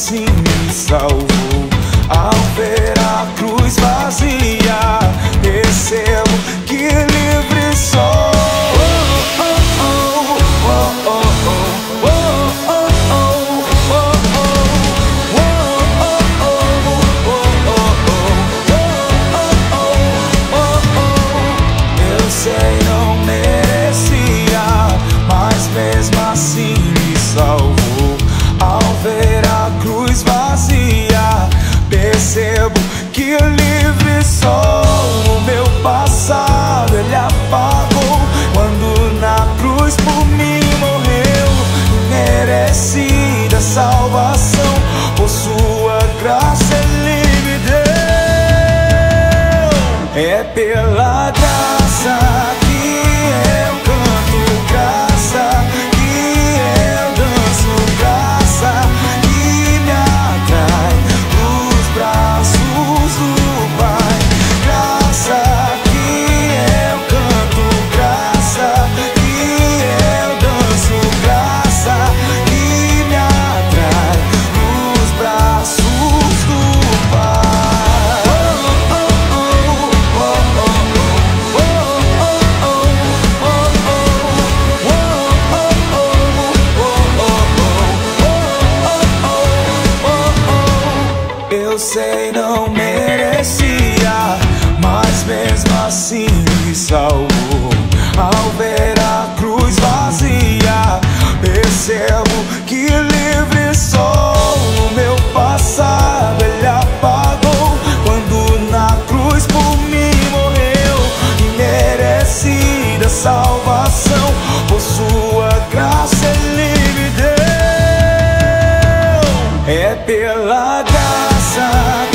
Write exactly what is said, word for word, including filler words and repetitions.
assim me salvou. Ao ver a cruz vazia, percebo que livre sou. Eu sei, não merecia, mas mesmo assim me salvou. Ao ver a cruz vazia, percebo que livre sou. O meu passado ele apagou, quando na cruz por mim morreu. Imerecida salvação, por sua graça ele me deu. É pela graça que eu canto graça, que eu danço graça, que me atrai os braços do Pai. Graça que eu canto graça, que eu danço graça, que me atrai os braços do Pai. Eu sei, não merecia, mas mesmo assim me salvou. Ao ver a cruz vazia, percebo que livre sou. O meu passado ele apagou, quando na cruz por mim morreu. Imerecida salvação, por sua graça ele me deu. É pela graça